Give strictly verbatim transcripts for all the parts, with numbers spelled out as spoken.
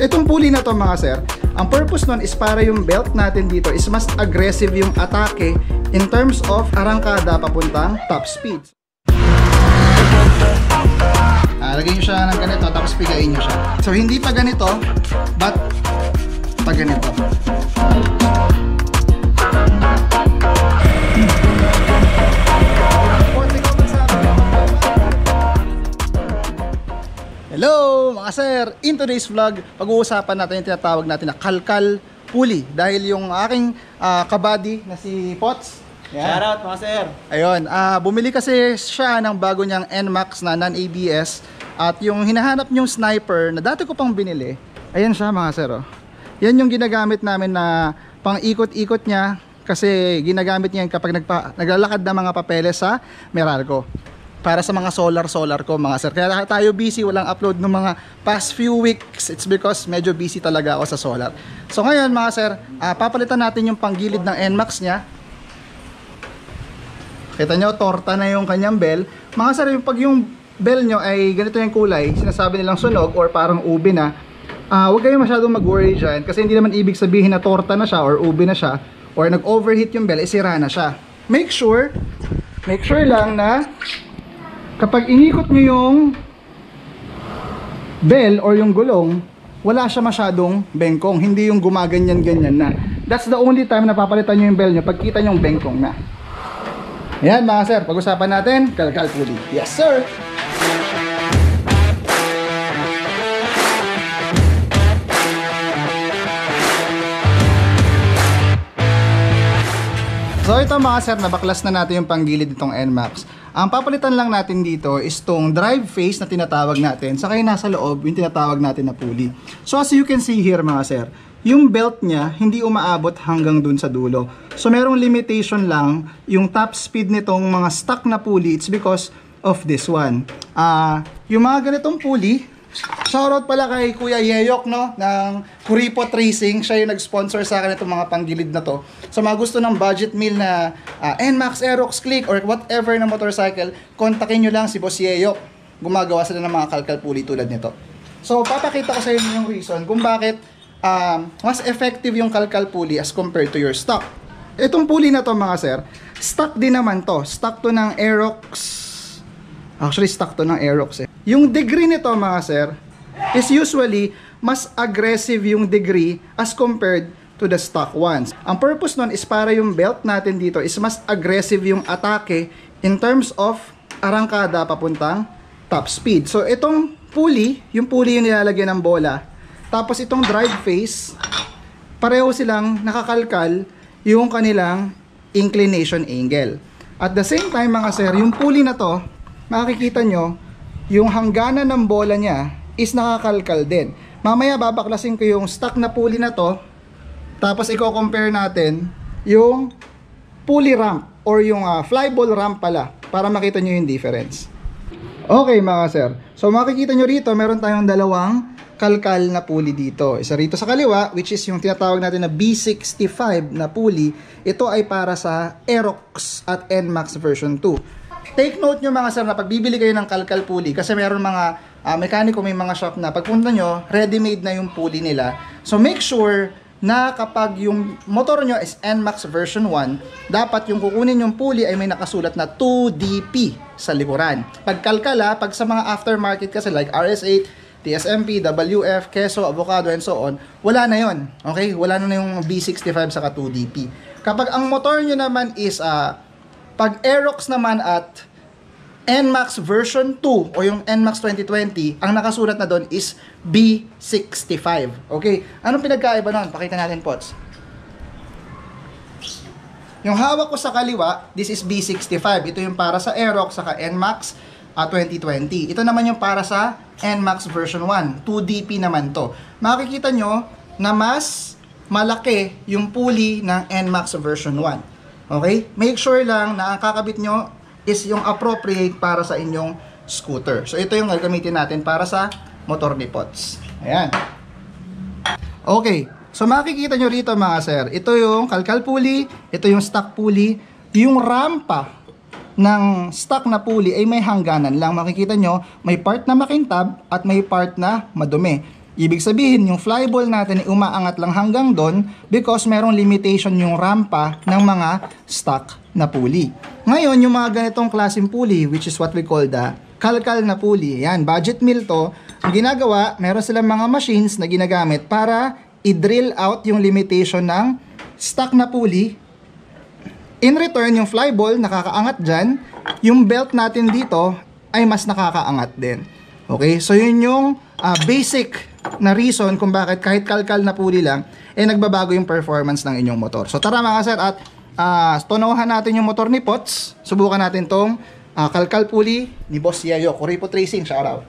Itong pulley na to mga sir, ang purpose nun is para yung belt natin dito is mas aggressive yung atake in terms of arangkada papuntang top speed. Ah, lagyan nyo siya ng ganito tapos pigain nyo siya. So hindi pa ganito, but pa ganito. Hello mga sir! In today's vlog, pag-uusapan natin yung tinatawag natin na kalkal pulley. Dahil yung aking uh, kabady na si Pots, yeah. Shout out mga sir! Ayun, uh, bumili kasi siya ng bago niyang N MAX na non-A B S. At yung hinahanap niyong sniper na dati ko pang binili, ayan siya mga sir. Oh. Yan yung ginagamit namin na pang ikot-ikot niya. Kasi ginagamit niya kapag nagpa, naglalakad ng mga papeles sa Meralco. Para sa mga solar-solar ko mga sir. Kaya tayo busy, walang upload ng mga past few weeks. It's because medyo busy talaga ako sa solar. So ngayon mga sir, uh, papalitan natin yung panggilid ng N MAX niya. Kita nyo, torta na yung kanyang bell. Mga sir, yung, pag yung bell nyo ay ganito yung kulay, sinasabi nilang sunog or parang ube na, uh, huwag kayong masyadong mag-worry dyan. Kasi hindi naman ibig sabihin na torta na siya or ube na siya or nag-overheat yung bell, eh sira na siya. Make sure, make sure lang na kapag inikot nyo yung bell or yung gulong, wala siya masyadong bengkong. Hindi yung gumaganyan-ganyan na. That's the only time na papalitan nyo yung bell nyo pag kita nyo yung bengkong na. Ayan mga sir, pag-usapan natin, kalkal pulley. Yes sir! So ito mga sir, nabaklas na natin yung panggilid nitong N MAX. Ang papalitan lang natin dito is tong drive face na tinatawag natin. Saka yung nasa loob, yung tinatawag natin na pulley. So as you can see here mga sir, yung belt niya hindi umaabot hanggang dun sa dulo. So merong limitation lang yung top speed nitong mga stock na pulley. It's because of this one. Uh, yung mga ganitong pulley, shoutout pala kay Kuya Yeyok no, ng Kuripot Racing. Siya yung nag-sponsor sa akin itong mga panggilid na to. So mga gusto ng budget meal na uh, N MAX, Aerox, Click or whatever na motorcycle, kontakin nyo lang si Boss Yeyok. Gumagawa sila ng mga kalkal pulley tulad nito. So papakita ko sa inyo yung reason kung bakit um, mas effective yung kalkal pulley as compared to your stock. Itong pulley na to mga sir, stock din naman to. Stock to ng Aerox. Actually, stock to ng Aerox eh. Yung degree nito mga sir is usually mas aggressive yung degree as compared to the stock ones. Ang purpose nun is para yung belt natin dito is mas aggressive yung atake in terms of arangkada papuntang top speed. So itong pulley, yung pulley yung nilalagyan ng bola. Tapos itong drive face, pareho silang nakakalkal yung kanilang inclination angle. At the same time mga sir, yung pulley na to, makikita nyo, yung hangganan ng bola niya is nakakalkal din. Mamaya babaklasin ko yung stock na pulley na to, tapos i-compare natin yung pulley ramp or yung uh, flyball ramp pala para makita nyo yung difference. Okay mga sir, so makikita nyo rito meron tayong dalawang kalkal na pulley dito. Isa rito sa kaliwa, which is yung tinatawag natin na B sixty-five na pulley. Ito ay para sa Aerox at N MAX version two. Take note nyo mga sir na pagbibili kayo ng kalkal pulley, kasi meron mga uh, mekaniko, may mga shop na pagpunta nyo, ready-made na yung pulley nila. So make sure na kapag yung motor nyo is N MAX version one, dapat yung kukunin yung pulley ay may nakasulat na two D P sa likuran. Pag kalkala, pag sa mga aftermarket kasi like R S eight, T S M P, W F, Keso, Avocado and so on, wala na yon. Okay? Wala na yung B sixty-five saka two D P. Kapag ang motor nyo naman is uh, pag Aerox naman at N MAX version two o yung N MAX twenty twenty, ang nakasulat na doon is B sixty-five. Okay? Anong pinagkaiba nun? Pakita natin, Pots. Yung hawak ko sa kaliwa, this is B sixty-five. Ito yung para sa Aerox saka N MAX uh, twenty twenty. Ito naman yung para sa N MAX version one. two D P naman to. Makikita nyo na mas malaki yung pulley ng N MAX version one. Okay? Make sure lang na ang kakabit nyo is yung appropriate para sa inyong scooter. So, ito yung gagamitin natin para sa motor ni Pots. Ayan. Okay. So, makikita nyo rito mga sir. Ito yung kalkal pulley. Ito yung stock pulley. Yung rampa ng stock na pulley ay may hangganan lang. Makikita nyo, may part na makintab at may part na madumi. Ibig sabihin, yung flyball natin ay umaangat lang hanggang doon because merong limitation yung rampa ng mga stock na pulley. Ngayon, yung mga ganitong klaseng pulley, which is what we call the kalkal na pulley, yan, budget mill to, ang ginagawa, meron silang mga machines na ginagamit para i-drill out yung limitation ng stock na pulley. In return, yung flyball nakakaangat dyan, yung belt natin dito ay mas nakakaangat din. Okay, so yun yung uh, basic na reason kung bakit kahit kalkal na pulley lang, eh nagbabago yung performance ng inyong motor. So tara mga sir, at uh, tonohan natin yung motor ni Pots. Subukan natin tong uh, kalkal pulley ni Boss Yayo, Kuripot Racing, shout out.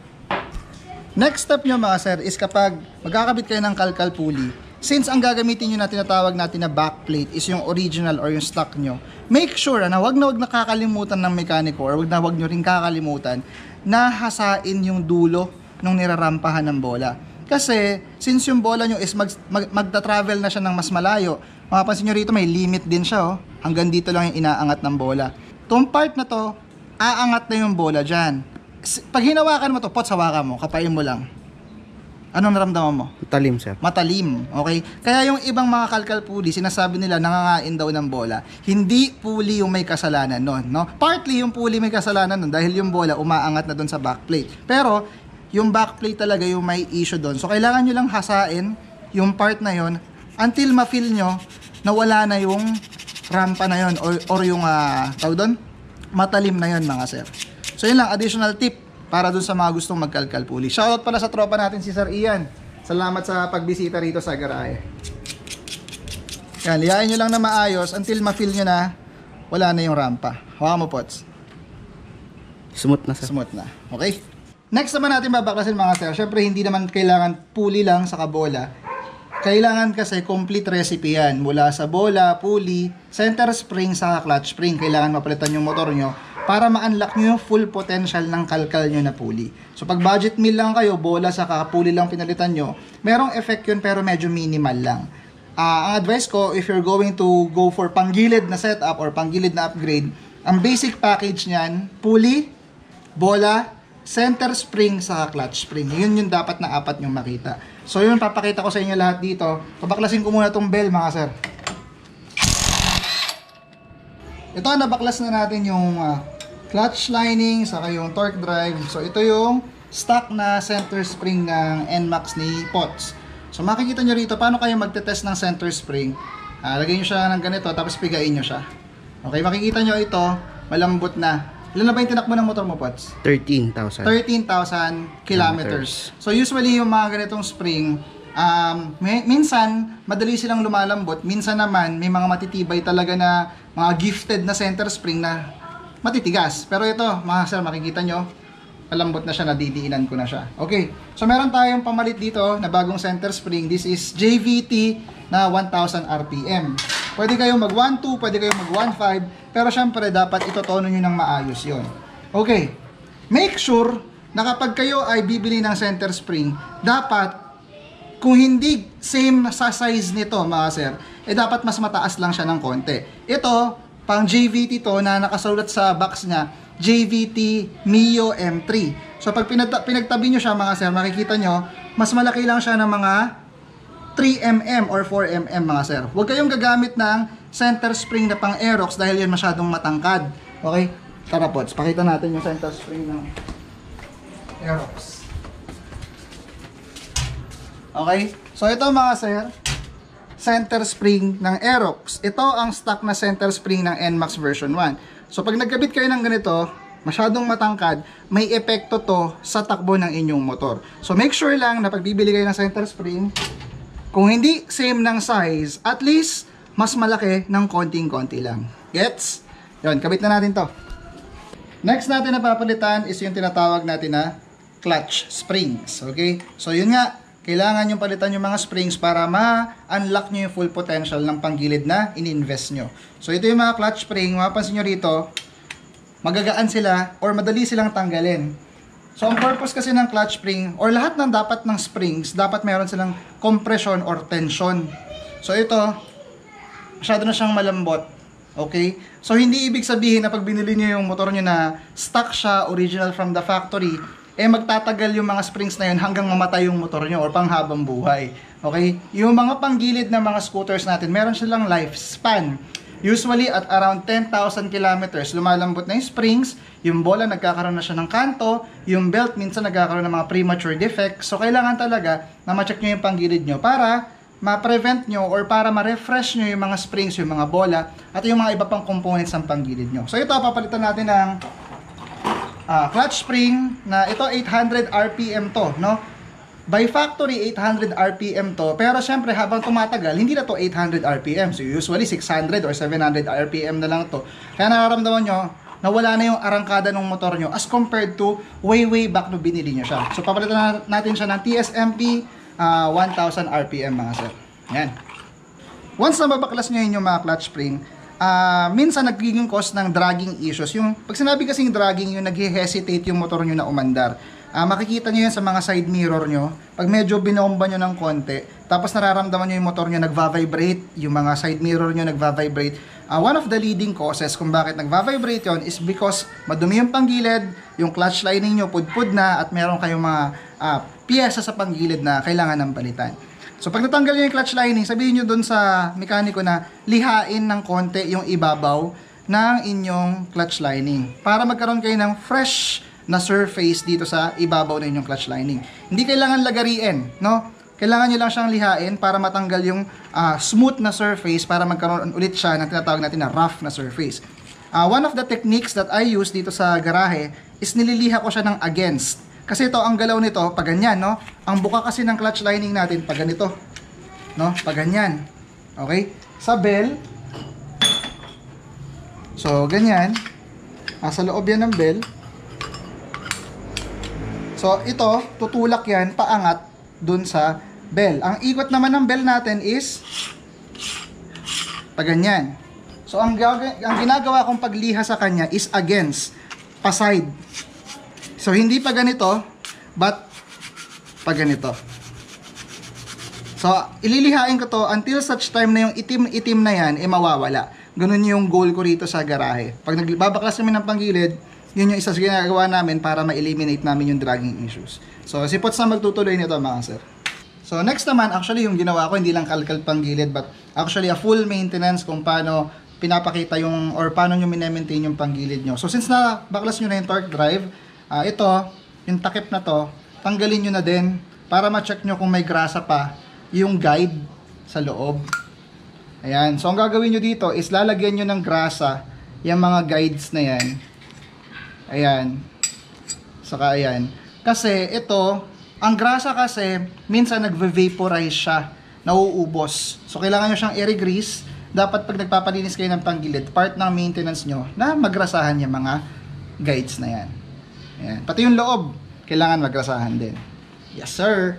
Next step nyo mga sir is kapag magkakabit kayo ng kalkal pulley, since ang gagamitin nyo na tinatawag natin na backplate is yung original or yung stock nyo, make sure na wag na wag nakakalimutan ng mekaniko or wag na wag nyo rin kakalimutan na hasain yung dulo nung nirarampahan ng bola. Kasi since yung bola nyo is mag, mag, magta-travel na siya ng mas malayo, mapapansin nyo rito may limit din siya, oh. Hanggang dito lang yung inaangat ng bola. Itong part na to, aangat na yung bola dyan. Pag hinawakan mo to, Pots, hawakan mo, kapain mo lang. Anong naramdaman mo? Matalim, sir. Matalim, okay? Kaya yung ibang mga kalkal pulley, sinasabi nila nangangain daw ng bola. Hindi pulley yung may kasalanan nun, no? Partly yung pulley may kasalanan nun dahil yung bola umaangat na doon sa backplate. Pero yung backplate talaga yung may issue doon. So kailangan nyo lang hasain yung part na yon until ma-feel nyo na wala na yung rampa na yon or, or yung uh, tawag doon, matalim na yon mga sir. So yun lang, additional tip para dun sa mga gustong magkalkal pulley. Shoutout pala sa tropa natin si Sir Ian. Salamat sa pagbisita rito sa garahe. Yan, liyain nyo lang na maayos until ma-feel nyo na wala na yung rampa. Hawakan mo, Pots. Smooth na, sir. Smooth na. Okay? Next naman natin babaklasin mga sir. Syempre hindi naman kailangan pulley lang sa bola. Kailangan kasi complete recipe yan. Mula sa bola, pulley, center spring, sa clutch spring. Kailangan mapalitan yung motor nyo para ma-unlock nyo yung full potential ng kalkal nyo na pulley. So pag budget meal lang kayo, bola sa pulley lang pinalitan nyo, merong effect yun pero medyo minimal lang. Uh, ang advice ko, if you're going to go for panggilid na setup or panggilid na upgrade, ang basic package nyan, pulley, bola, center spring, sa clutch spring. Yun yung dapat na apat nyong makita. So yun, papakita ko sa inyo lahat dito. Pabaklasin ko muna tong bell mga sir. Ito, nabaklas na natin yung uh, clutch lining, saka yung torque drive. So ito yung stock na center spring ng N MAX ni Pots. So makikita nyo rito paano kayo magte-test ng center spring. Uh, lagay nyo siya ng ganito tapos pigain nyo siya. Okay, makikita nyo ito, malambot na. Ilan na ba yung tinakbo ng motor mo, Pots? thirteen thousand. thirteen thousand kilometers. So usually yung mga ganitong spring, um, may, minsan madali silang lumalambot, minsan naman may mga matitibay talaga na mga gifted na center spring na matitigas. Pero ito, mga sir, makikita nyo, malambot na siya, nadidiinan ko na siya. Okay, so meron tayong pamalit dito na bagong center spring. This is J V T na one thousand R P M. Pwede kayong mag one two, pwede kayong mag one five, pero syempre dapat itotono nyo ng maayos yon. Okay, make sure na kapag kayo ay bibili ng center spring, dapat kung hindi same sa size nito mga sir, eh dapat mas mataas lang siya ng konti. Ito, pang J V T to na nakasulat sa box niya, J V T Mio M three. So pag pinagtabi nyo siya mga sir, makikita nyo, mas malaki lang siya ng mga three millimeters or four millimeters mga sir. Huwag kayong gagamit ng center spring na pang Aerox dahil yan masyadong matangkad. Okay? Tara Pots, pakita natin yung center spring ng Aerox. Okay? So ito mga sir, center spring ng Aerox. Ito ang stock na center spring ng N MAX version one. So pag nagkabit kayo ng ganito, masyadong matangkad, may epekto to sa takbo ng inyong motor. So make sure lang na pag bibili kayo ng center spring, kung hindi same ng size, at least mas malaki ng konting-konti lang. Gets? Yun, kabit na natin to. Next natin na papalitan is yung tinatawag natin na clutch springs. Okay? So yun nga, kailangan yung palitan yung mga springs para ma-unlock nyo yung full potential ng panggilid na in-invest nyo. So ito yung mga clutch spring, mapapansin nyo rito, magagaan sila or madali silang tanggalin. So ang purpose kasi ng clutch spring or lahat ng dapat ng springs, dapat meron silang compression or tension. So ito, masyado na siyang malambot. Okay? So hindi ibig sabihin na pag binili niyo yung motor niyo na stock siya, original from the factory, eh magtatagal yung mga springs na yun hanggang mamatay yung motor nyo or panghabang buhay. Okay? Yung mga panggilid na mga scooters natin, meron silang lifespan. Usually at around ten thousand kilometers, lumalambot na yung springs, yung bola nagkakaroon na siya ng kanto, yung belt minsan nagkakaroon ng mga premature defects. So kailangan talaga na ma-check nyo yung panggilid nyo para ma-prevent nyo or para ma-refresh nyo yung mga springs, yung mga bola, at yung mga iba pang components ng panggilid nyo. So ito, papalitan natin ng uh, clutch spring na ito eight hundred R P M to, no? By factory, eight hundred R P M to, pero syempre habang tumatagal, hindi na to eight hundred R P M. So usually six hundred or seven hundred R P M na lang to. Kaya nararamdaman nyo na wala na yung arangkada ng motor nyo as compared to way way back no binili nyo siya. So papalitan natin siya ng T S M P Uh, one thousand R P M mga sir. Yan. Once na babaklas nyo yun yung mga clutch spring, uh, minsan nagiging cause ng dragging issues. Yung, pag sinabi kasing dragging, yung nag-hesitate yung motor nyo na umandar. Uh, makikita nyo yan sa mga side mirror nyo. Pag medyo binomba nyo ng konti, tapos nararamdaman nyo yung motor nyo nagva-vibrate, yung mga side mirror nyo nagva-vibrate. Uh, one of the leading causes kung bakit nagva-vibrate yun is because madumi yung panggilid, yung clutch lining nyo pudpud na, at meron kayong mga uh, piyesa sa panggilid na kailangan ng palitan. So pag natanggal nyo yung clutch lining, sabihin nyo dun sa mekaniko na lihain ng konti yung ibabaw ng inyong clutch lining para magkaroon kayo ng fresh na surface dito sa ibabaw ng inyong clutch lining. Hindi kailangan lagariin, no? Kailangan nyo lang siyang lihain para matanggal yung uh, smooth na surface para magkaroon ulit siya ng tinatawag natin na rough na surface. Uh, one of the techniques that I use dito sa garahe is nililiha ko siya ng against. Kasi ito, ang galaw nito, pag ganyan, no? Ang buka kasi ng clutch lining natin, pag ganito. No? Pag ganyan. Okay? Sa bell. So, ganyan. Ah, sa loob yan ng bell. So, ito, tutulak yan, paangat, dun sa bell. Ang ikot naman ng bell natin is pag ganyan. So, ang, ang ginagawa kong pagliha sa kanya is against, pa-side. So, hindi pa ganito, but pa ganito. So, ililihain ko to until such time na yung itim-itim na yan, eh mawawala. Ganun yung goal ko rito sa garahe. Pag nagbabaklas namin ng panggilid, yun yung isa sa ginagawa namin para ma-eliminate namin yung dragging issues. So, si Pots na magtutuloy nito mga sir. So, next naman, actually yung ginawa ko, hindi lang kalkal panggilid, but actually a full maintenance kung paano pinapakita yung, or paano nyo minemaintain yung panggilid nyo. So, since na baklas nyo na yung torque drive, Uh, ito, yung takip na to, tanggalin nyo na din para ma-check nyo kung may grasa pa yung guide sa loob. Ayan. So, ang gagawin nyo dito is lalagyan nyo ng grasa yung mga guides na yan. Ayan. Saka ayan. Kasi ito, ang grasa kasi, minsan nagve-vaporize siya. Nauubos. So, kailangan nyo siyang i-regrease. Dapat pag nagpapalinis kayo ng panggilid, part ng maintenance nyo na magrasahan yung mga guides na yan. Ayan. Pati yung loob, kailangan magrasahan din. Yes, sir.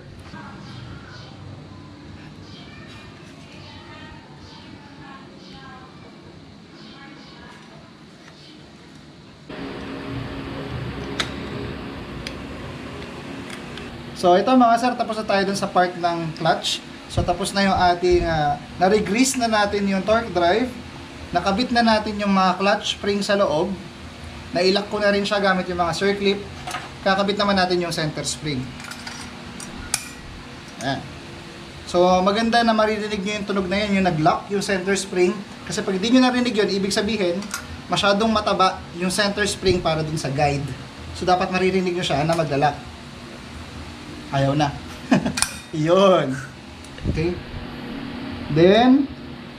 So, ito mga sir, tapos na tayo dun sa part ng clutch. So, tapos na yung ating, uh, na-regrease na natin yung torque drive. Nakabit na natin yung mga clutch spring sa loob. Nailak ko na rin siya gamit yung mga circlip. Kakabit naman natin yung center spring. Ayan. So, maganda na maririnig nyo yung tunog na yun, yung nag-lock yung center spring. Kasi pag hindi nyo narinig yun, ibig sabihin, masyadong mataba yung center spring para dun sa guide. So, dapat maririnig nyo siya na maglalak. Ayaw na. Yun. Okay. Then,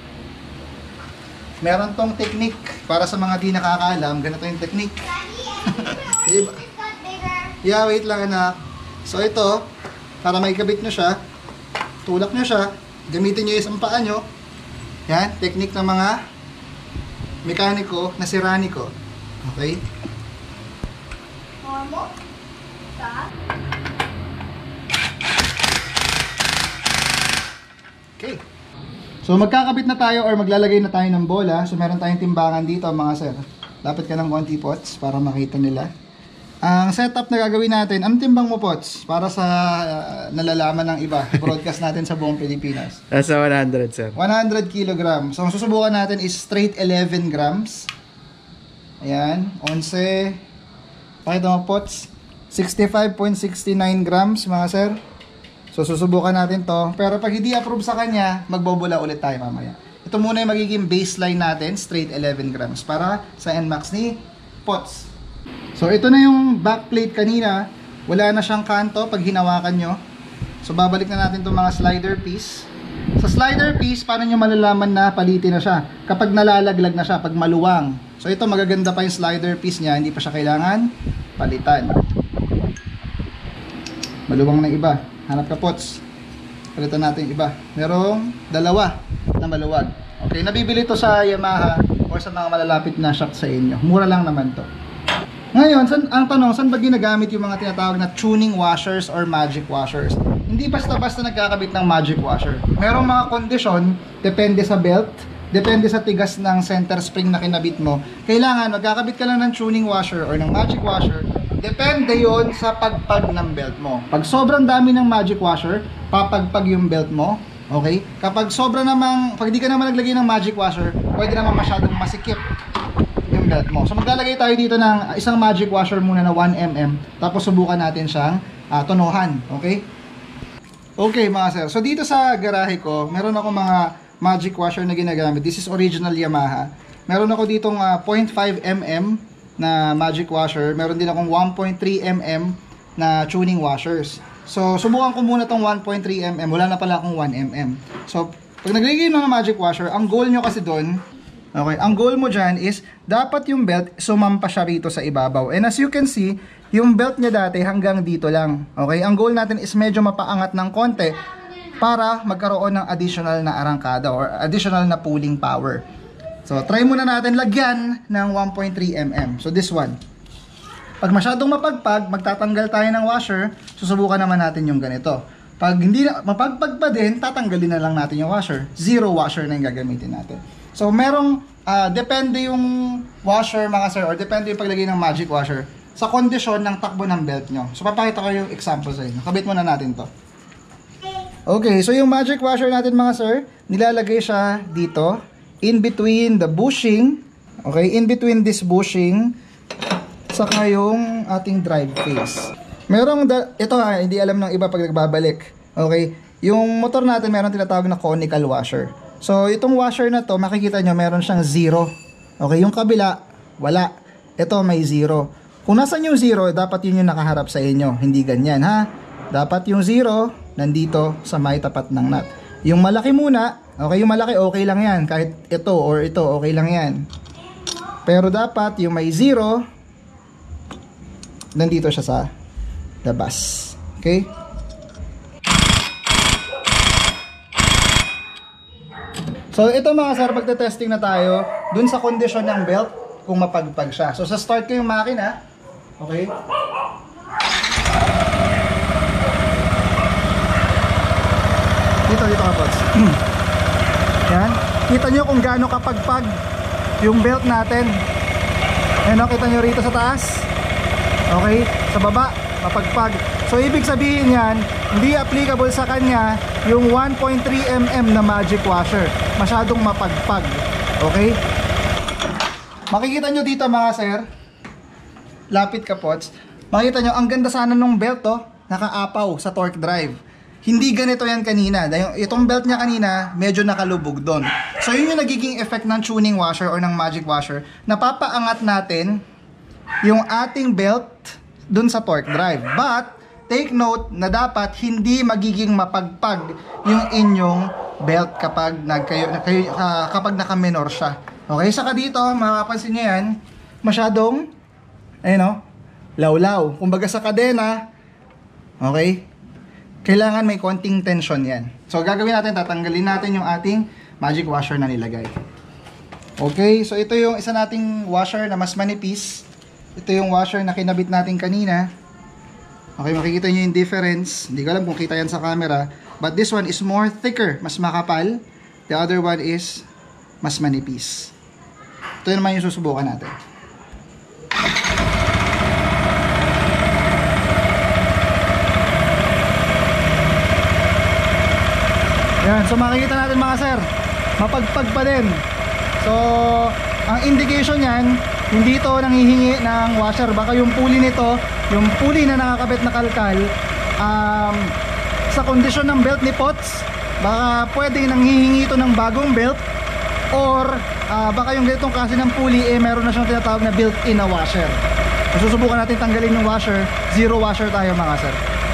meron tong technique para sa mga di nakakaalam. Ganito yung technique. Diba? Yeah, wait lang anak. So ito, para maikabit nyo siya, tulak nyo siya, gamitin nyo yung isang paa nyo. Yan, technique ng mga mekaniko na siraniko. Okay? Okay. So magkakabit na tayo or maglalagay na tayo ng bola. So meron tayong timbangan dito mga sir. Lapit ka ng konti Pots para makita nila. Ang setup na gagawin natin, anong timbang mo Pots? Para sa uh, nalalaman ng iba. Broadcast natin sa buong Pilipinas. Nasa one hundred sir. one hundred kilogram. So ang susubukan natin is straight eleven grams. Ayan. eleven. Pakita mo Pots. sixty-five point six nine grams mga sir. So susubukan natin to. Pero pag hindi approve sa kanya, magbobula ulit tayo mamaya. Ito muna yung magiging baseline natin, straight eleven grams para sa N MAX ni Pots. So ito na yung backplate kanina. Wala na siyang kanto pag hinawakan nyo. So babalik na natin itong mga slider piece. Sa slider piece, paano nyo malalaman na palitin na siya? Kapag nalalaglag na siya, pag maluwang. So ito magaganda pa yung slider piece niya, hindi pa siya kailangan palitan. Maluwang na iba. Hanap ka Pots. Palitan natin yung iba. Merong dalawa na maluwag. Okay, nabibili to sa Yamaha or sa mga malalapit na shop sa inyo. Mura lang naman to. Ngayon, san, ang tanong, saan ba ginagamit yung mga tinatawag na tuning washers or magic washers? Hindi basta-basta nagkakabit ng magic washer. Merong mga kondisyon, depende sa belt, depende sa tigas ng center spring na kinabit mo. Kailangan, magkakabit ka lang ng tuning washer or ng magic washer. Depende yon sa pagpag ng belt mo. Pag sobrang dami ng magic washer, papagpag yung belt mo. Okay? Kapag sobra namang, pag di ka naman naglagay ng magic washer, pwede naman masyadong masikip yung belt mo. So maglalagay tayo dito ng isang magic washer muna na one millimeter. Tapos subukan natin siyang uh, tonohan. Okay? Okay mga sir. So dito sa garahe ko, meron ako mga magic washer na ginagamit. This is original Yamaha. Meron ako ditong uh, zero point five millimeter na magic washer. Meron din akong one point three millimeter na tuning washers. So, subukan ko muna tong one point three millimeter. Wala na pala akong one millimeter. So, pag naglagay mo ng magic washer, ang goal nyo kasi doon, okay, ang goal mo dyan is, dapat yung belt, sumampa siya rito sa ibabaw. And as you can see, yung belt niya dati hanggang dito lang. Okay, ang goal natin is medyo mapaangat ng konti para magkaroon ng additional na arangkada or additional na pulling power. So, try muna natin lagyan ng one point three millimeter. So, this one. Pag masyadong mapagpag, magtatanggal tayo ng washer, susubukan naman natin yung ganito. Pag hindi na, mapagpag pa din, tatanggalin na lang natin yung washer. Zero washer na yung gagamitin natin. So, merong, uh, depende yung washer mga sir, or depende yung paglagay ng magic washer sa kondisyon ng takbo ng belt nyo. So, papakita ko yung example sa inyo. Kabit muna natin to. Okay, so yung magic washer natin mga sir, nilalagay siya dito. In between the bushing, okay, in between this bushing, saka yung ating drive face. Merong, ito ha, hindi alam ng iba pag nagbabalik, okay, yung motor natin meron tinatawag na conical washer. So, itong washer na to, makikita nyo, meron siyang zero. Okay, yung kabila, wala. Ito may zero. Kung nasan yung zero, dapat yun yung nakaharap sa inyo, hindi ganyan ha. Dapat yung zero, nandito sa may tapat ng nut. Yung malaki muna, okay, yung malaki okay lang yan. Kahit ito or ito, okay lang yan. Pero dapat yung may zero, nandito siya sa labas. Okay? So, ito mga sir, pagte-testing na tayo dun sa kondisyon ng belt kung mapagpag siya. So, sa start ko yung makina. Okay? Dito, dito ka, Pots. Yan. Kita nyo kung gaano kapagpag yung belt natin. Ayan o, kita nyo rito sa taas. Okay? Sa baba, mapagpag. So, ibig sabihin yan, hindi applicable sa kanya yung one point three millimeter na magic washer. Masyadong mapagpag. Okay? Makikita nyo dito mga sir. Lapit ka, Pots. Makikita nyo, ang ganda sana nung belt to. Nakaapaw sa torque drive. Hindi ganito yan kanina. Dahil itong belt niya kanina, medyo nakalubog doon. So, yun yung nagiging effect ng tuning washer or ng magic washer. Napapaangat natin yung ating belt dun sa torque drive. But, take note na dapat hindi magiging mapagpag yung inyong belt kapag nagkayo, nagkayo, uh, kapag naka-minor siya. Okay, saka dito, mapapansin nyo yan, masyadong, ayun o, lawlaw. Kumbaga sa kadena, okay, kailangan may konting tension yan. So, gagawin natin, tatanggalin natin yung ating magic washer na nilagay. Okay, so ito yung isa nating washer na mas manipis. Ito yung washer na kinabit natin kanina. Okay, makikita nyo yung difference. Hindi ko alam kung kita yan sa camera. But this one is more thicker, mas makapal. The other one is mas manipis. Ito naman yung susubukan natin. Yan, so makikita natin mga sir, mapagpag pa din. So, ang indication yan, hindi ito nanghihingi ng washer. Baka yung pulley nito yung pulley na nakakabit na kalkal, um, sa kondisyon ng belt ni Pots, baka pwede nang hihingi ito ng bagong belt, or uh, baka yung ganitong klase ng pulley eh meron na siyang tinatawag na built-in na washer. So, susubukan natin tanggalin yung washer. Zero washer tayo mga sir.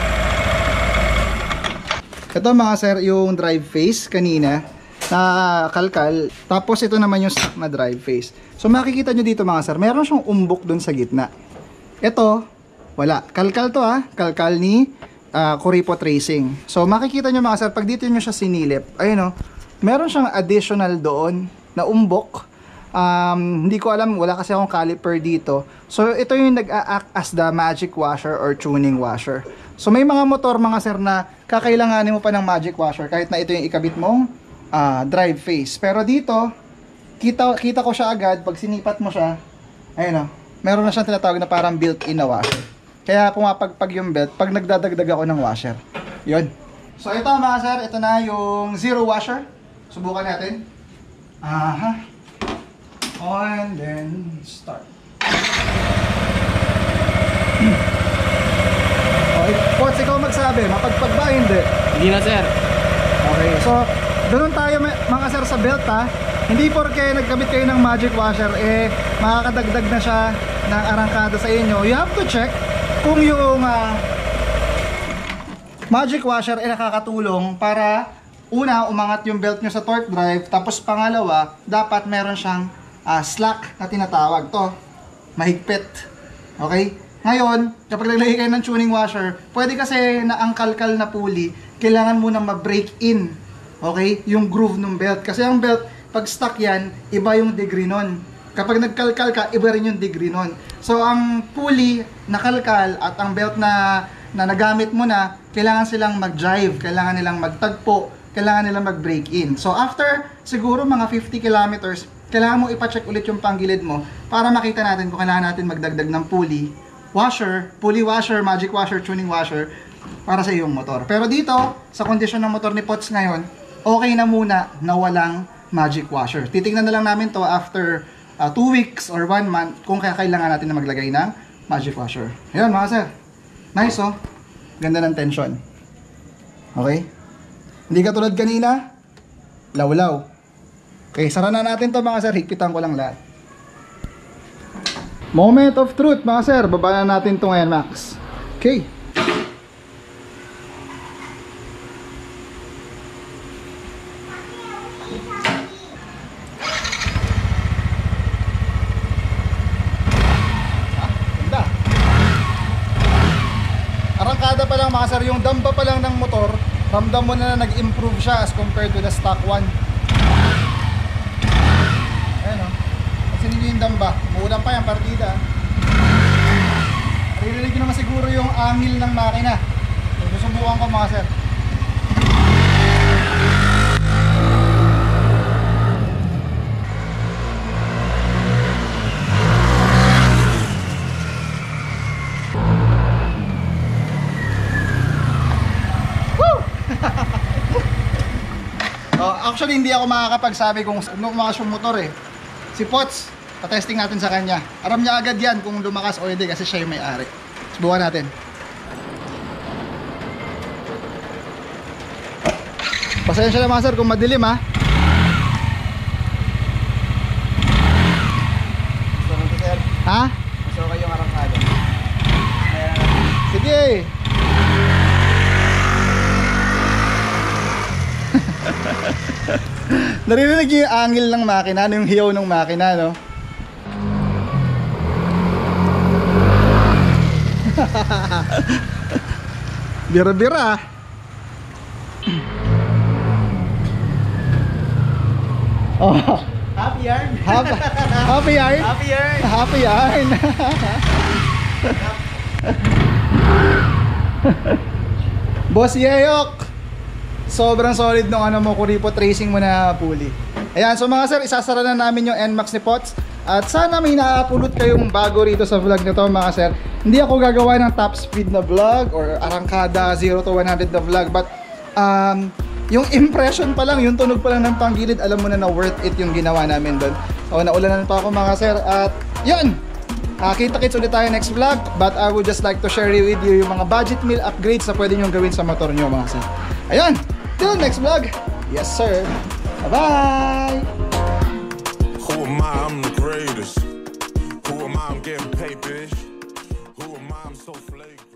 Ito mga sir, yung drive face kanina na kalkal. Tapos ito naman yung stock na drive face. So makikita nyo dito mga sir, meron siyang umbok dun sa gitna. Ito, wala. Kalkal to ha. Kalkal ni uh, Kuripot Racing. So makikita nyo mga sir, pag dito nyo siya sinilip, ayun o, meron siyang additional doon na umbok. Um, hindi ko alam, wala kasi akong caliper dito. So ito yung nag-a-act as the magic washer or tuning washer. So may mga motor mga sir na kakailanganin mo pa ng magic washer kahit na ito yung ikabit mong uh, drive face. Pero dito, kita, kita ko siya agad pag sinipat mo siya. Ayun o, meron na siyang tinatawag na parang built-in na washer. Kaya pumapagpag yung belt pag nagdadagdag ako ng washer. Yun. So ito mga sir, ito na yung zero washer. Subukan natin. Aha. On, then start. Okay, Pots, ikaw magsabi, mapagpag ba hindi? Hindi na sir. Okay, so doon tayo mga sir sa belt ha. Hindi porke nagkabit kayo ng magic washer eh makakadagdag na siya ng arangkada sa inyo. You have to check kung yung uh, magic washer ay nakakatulong para una, umangat yung belt nyo sa torque drive, tapos pangalawa, dapat meron siyang uh, slack na tinatawag to, mahigpit. Okay? Ngayon, kapag naglagay kayo ng tuning washer, pwede kasi na ang kalkal na pulley, kailangan mo na ma-break in, okay, yung groove ng belt. Kasi ang belt, pag stuck yan, iba yung degree nun. Kapag nagkalkal ka, iba rin yung degree nun. So, ang pulley na kalkal at ang belt na, na nagamit mo na, kailangan silang mag-drive, kailangan nilang magtagpo, kailangan nilang mag-break in. So, after siguro mga fifty kilometers, kailangan mo ipacheck ulit yung panggilid mo para makita natin kung kailangan natin magdagdag ng pulley washer, pulley washer, magic washer, tuning washer para sa iyong motor. Pero dito, sa kondisyon ng motor ni Pots ngayon, okay na muna na walang magic washer. Titingnan na lang namin to after uh, two weeks or one month kung kaya kailangan natin na maglagay ng magic washer. Ayun mga sir. Nice oh. Ganda ng tension. Okay? Hindi katulad kanina, lawlaw. Okay, sara na natin to mga sir. Higpitan ko lang lahat. Moment of truth mga sir. Baba na natin to ngayon Max. Okay. Ganda. Arangkada pa lang mga sir. Yung damba pa lang ng motor, ramdam mo na, na nag-improve siya as compared to the stock one. Ayan o. Kasi hindi yung damba. Muulan pa yung partida. Naririnig nyo naman siguro yung angil ng makina. So, susubukan ko mga sir. Uh, actually, hindi ako makakapagsabi kung lumakas yung motor eh. Si Pots, patesting natin sa kanya. Aram niya agad yan kung lumakas o hindi kasi siya yung may-ari. Subukan natin. Pasensya na mga sir kung madilim ha. Gusto ko sir. Ha? Gusto ko yung arangkada. Sige. Naririnig niyo yung angil ng makina, yung hiyaw ng makina, no? Bira-bira. Oh. Happy yarn. Happy, happy yarn. Happy yarn. Happy yarn. Boss Yeyok. Sobrang solid nung ano mo, Kuripot Racing mo na pulley. Ayan, so mga sir, isasara na namin yung N MAX ni Pots. At sana may naapulot kayong bago rito sa vlog nito mga sir. Hindi ako gagawa ng top speed na vlog or arangkada zero to one hundred na vlog. But um, yung impression pa lang, yung tunog pa lang ng panggilid, alam mo na na worth it yung ginawa namin doon. So naulanan pa ako mga sir. At yun, Uh, kita-kits ulit tayo next vlog, but I would just like to share with you yung mga budget meal upgrades na pwede nyo gawin sa motor nyo mga sir. Ayun, till next vlog. Yes sir. Bye-bye. Who am I? I'm the greatest. Who am I? I'm getting paid, bitch. Who am I? I'm so flaky.